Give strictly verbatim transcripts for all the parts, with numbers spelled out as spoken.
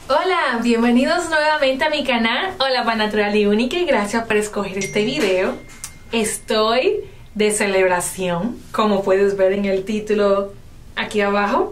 Hola, bienvenidos nuevamente a mi canal Hola Pa Natural y Única y gracias por escoger este video. Estoy de celebración, como puedes ver en el título aquí abajo.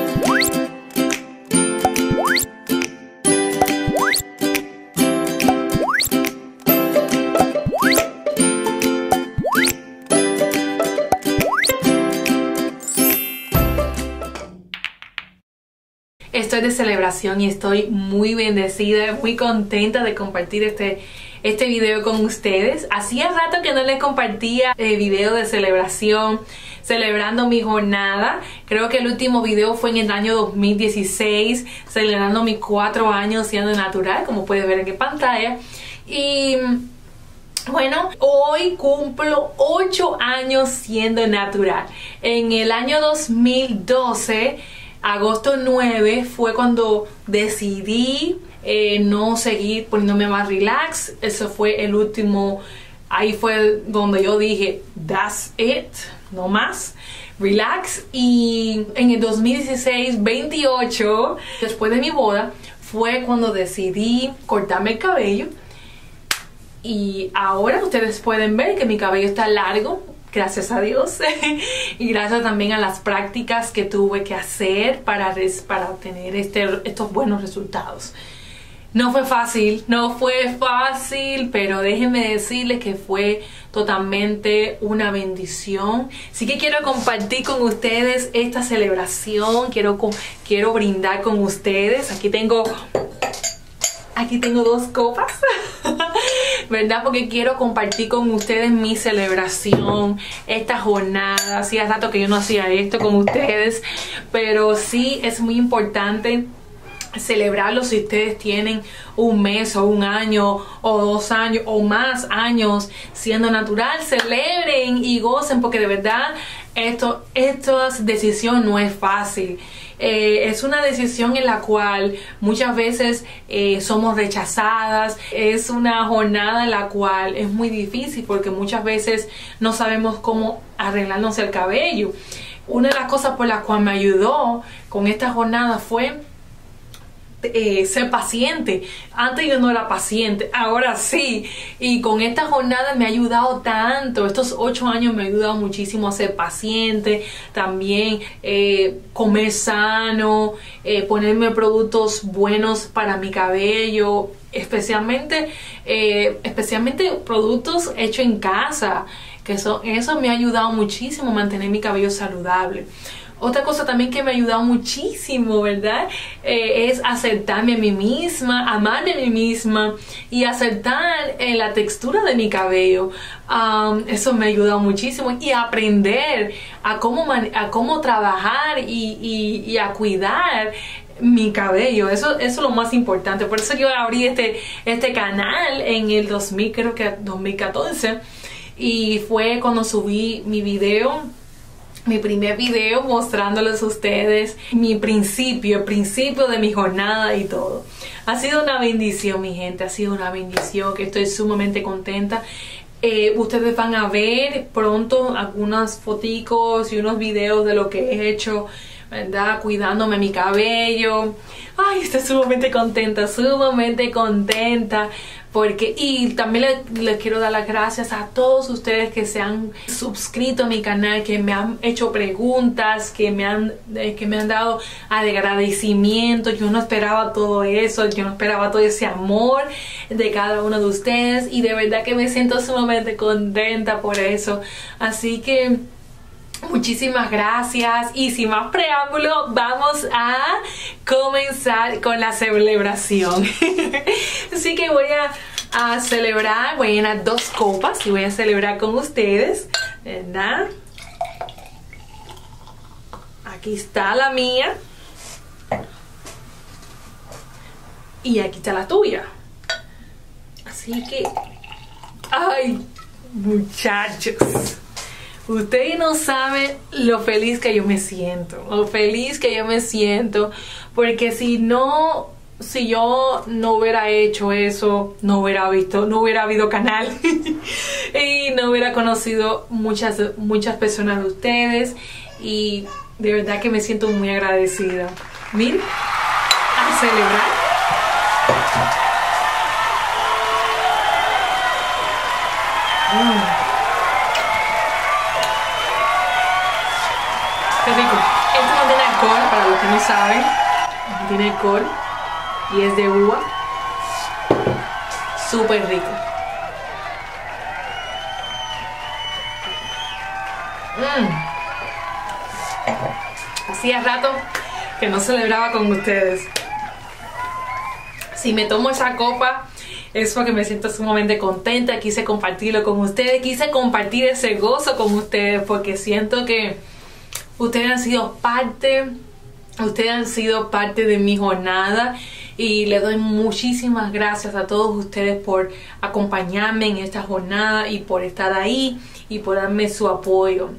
Estoy de celebración y estoy muy bendecida, muy contenta de compartir este, este video con ustedes. Hacía rato que no les compartía eh, video de celebración, celebrando mi jornada. Creo que el último video fue en el año dos mil dieciséis, celebrando mis cuatro años siendo natural, como puedes ver en pantalla. Y bueno, hoy cumplo ocho años siendo natural. En el año dos mil doce... agosto nueve fue cuando decidí eh, no seguir poniéndome más relax. Eso fue el último, ahí fue donde yo dije that's it, no más relax. Y en el dos mil dieciséis, veintiocho, después de mi boda, fue cuando decidí cortarme el cabello. Y ahora ustedes pueden ver que mi cabello está largo, gracias a Dios. Y gracias también a las prácticas que tuve que hacer para, para obtener este, estos buenos resultados. No fue fácil, no fue fácil, pero déjenme decirles que fue totalmente una bendición. Sí que quiero compartir con ustedes esta celebración, quiero, quiero brindar con ustedes. Aquí tengo... Aquí tengo dos copas, ¿verdad? Porque quiero compartir con ustedes mi celebración, esta jornada. Hacía rato que yo no hacía esto con ustedes, pero sí es muy importante celebrarlo. Si ustedes tienen un mes o un año o dos años o más años siendo natural, celebren y gocen, porque de verdad esto, esta decisión no es fácil. Eh, es una decisión en la cual muchas veces eh, somos rechazadas. Es una jornada en la cual es muy difícil porque muchas veces no sabemos cómo arreglarnos el cabello. Una de las cosas por las cuales me ayudó con esta jornada fue Eh, ser paciente. Antes yo no era paciente, ahora sí, y con esta jornada me ha ayudado tanto. Estos ocho años me ha ayudado muchísimo a ser paciente, también eh, comer sano, eh, ponerme productos buenos para mi cabello, especialmente eh, especialmente productos hechos en casa, que eso, eso me ha ayudado muchísimo a mantener mi cabello saludable. Otra cosa también que me ha ayudado muchísimo, ¿verdad? Eh, es aceptarme a mí misma, amarme a mí misma y aceptar eh, la textura de mi cabello. Um, eso me ha ayudado muchísimo. Y aprender a cómo, man a cómo trabajar y, y, y a cuidar mi cabello. Eso, eso es lo más importante. Por eso yo abrí este, este canal en el dos mil, creo que dos mil catorce. Y fue cuando subí mi video, mi primer video mostrándoles a ustedes mi principio, el principio de mi jornada y todo. Ha sido una bendición, mi gente, ha sido una bendición, que estoy sumamente contenta. Eh, ustedes van a ver pronto algunas foticos y unos videos de lo que he hecho, ¿verdad? Cuidándome mi cabello. Ay, estoy sumamente contenta, sumamente contenta. Porque, y también les, les quiero dar las gracias a todos ustedes que se han suscrito a mi canal, que me han hecho preguntas, que me han, eh, que me han dado agradecimiento. Yo no esperaba todo eso, yo no esperaba todo ese amor de cada uno de ustedes, y de verdad que me siento sumamente contenta por eso. Así que muchísimas gracias, y sin más preámbulo vamos a comenzar con la celebración. Así que voy a, a celebrar, voy a llenar dos copas y voy a celebrar con ustedes, ¿verdad? Aquí está la mía y aquí está la tuya. Así que, ay, muchachos, ustedes no saben lo feliz que yo me siento, lo feliz que yo me siento, porque si no, si yo no hubiera hecho eso, no hubiera visto, no hubiera habido canal y no hubiera conocido muchas, muchas personas de ustedes, y de verdad que me siento muy agradecida. Miren, a celebrar. saben, tiene alcohol y es de uva. Súper rico. Mm. Hacía rato que no celebraba con ustedes. Si me tomo esa copa es porque me siento sumamente contenta. Quise compartirlo con ustedes, quise compartir ese gozo con ustedes, porque siento que ustedes han sido parte, ustedes han sido parte de mi jornada, y les doy muchísimas gracias a todos ustedes por acompañarme en esta jornada y por estar ahí y por darme su apoyo.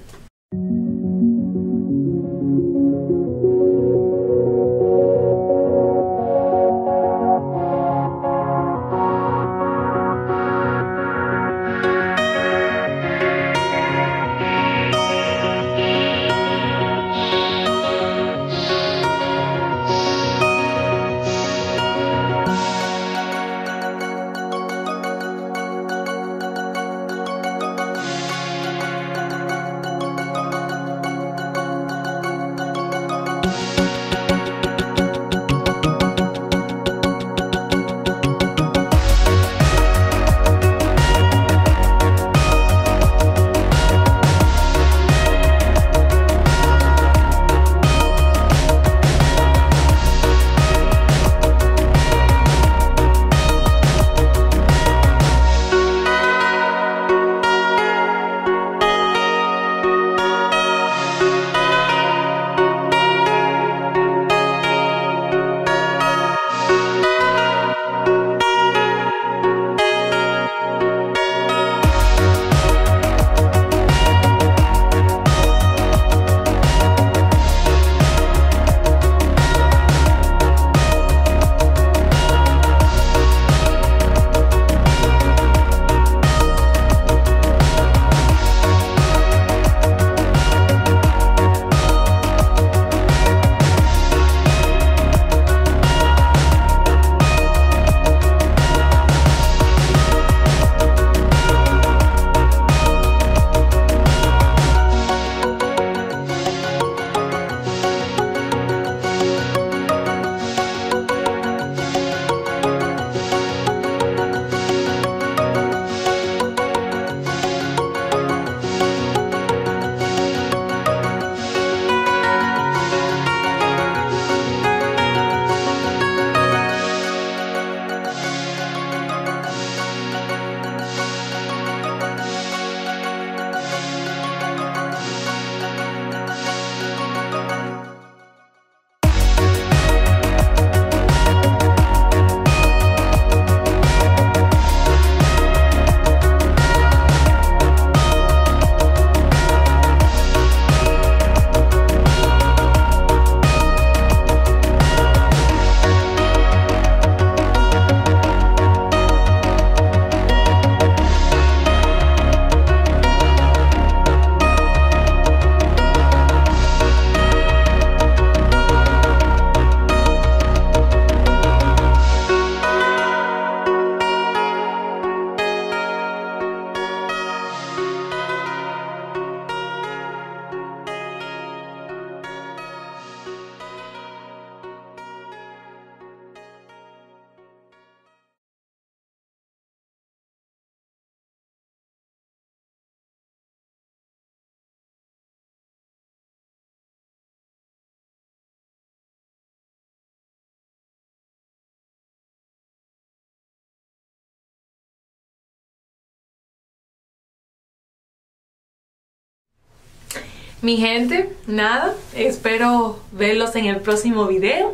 Mi gente, nada, espero verlos en el próximo video.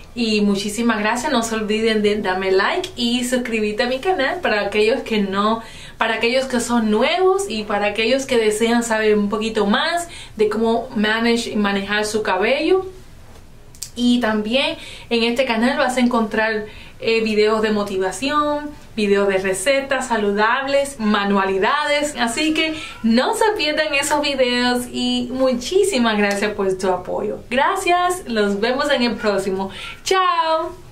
Y muchísimas gracias, no se olviden de darme like y suscribirte a mi canal para aquellos que no, para aquellos que son nuevos y para aquellos que desean saber un poquito más de cómo manage, manejar su cabello. Y también en este canal vas a encontrar eh, videos de motivación, videos de recetas saludables, manualidades. Así que no se pierdan esos videos y muchísimas gracias por tu apoyo. Gracias, los vemos en el próximo. ¡Chao!